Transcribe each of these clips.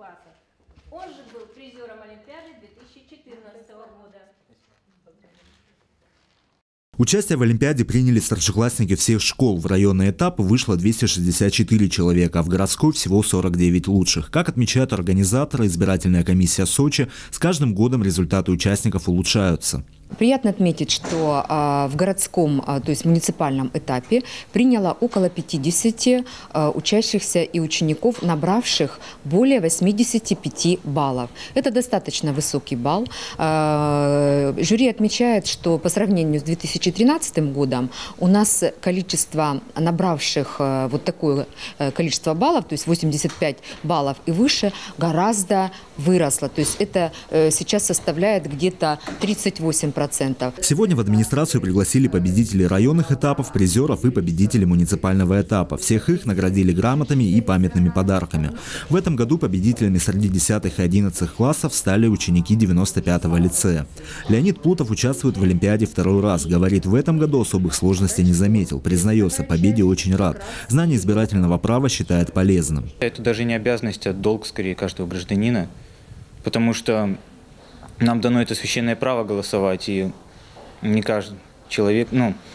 Он же был призером Олимпиады 2014 года. Участие в Олимпиаде приняли старшеклассники всех школ. В районный этап вышло 264 человека, а в городской всего 49 лучших. Как отмечают организаторы, избирательная комиссия Сочи, с каждым годом результаты участников улучшаются. Приятно отметить, что в городском, то есть муниципальном этапе приняло около 50 учащихся и учеников, набравших более 85 баллов. Это достаточно высокий балл. Жюри отмечает, что по сравнению с 2013 годом у нас количество набравших вот такое количество баллов, то есть 85 баллов и выше, гораздо выросло. То есть это сейчас составляет где-то 38%. Сегодня в администрацию пригласили победителей районных этапов, призеров и победителей муниципального этапа. Всех их наградили грамотами и памятными подарками. В этом году победителями среди 10 и 11 классов стали ученики 95-го лицея. Леонид Плутов участвует в Олимпиаде второй раз. Говорит, в этом году особых сложностей не заметил. Признается, победе очень рад. Знание избирательного права считает полезным. Это даже не обязанность, а долг, скорее, каждого гражданина. Потому что нам дано это священное право голосовать, и не каждый человек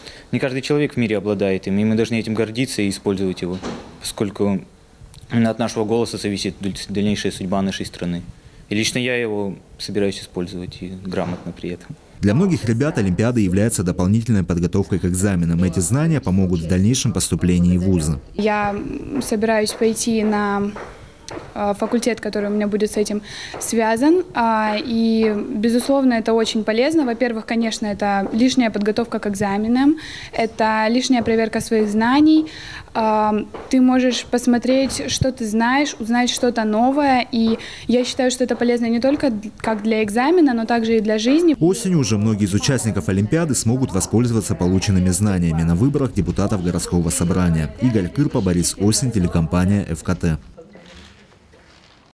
в мире обладает им, и мы должны этим гордиться и использовать его, поскольку от нашего голоса зависит дальнейшая судьба нашей страны. И лично я его собираюсь использовать и грамотно при этом. Для многих ребят Олимпиада является дополнительной подготовкой к экзаменам. Эти знания помогут в дальнейшем поступлении в вузы. Я собираюсь пойти на факультет, который у меня будет с этим связан. И, безусловно, это очень полезно. Во-первых, конечно, это лишняя подготовка к экзаменам, это лишняя проверка своих знаний. Ты можешь посмотреть, что ты знаешь, узнать что-то новое. И я считаю, что это полезно не только как для экзамена, но также и для жизни. Осенью уже многие из участников Олимпиады смогут воспользоваться полученными знаниями на выборах депутатов городского собрания. Игорь Кырпа, Борис Осин, телекомпания ФКТ.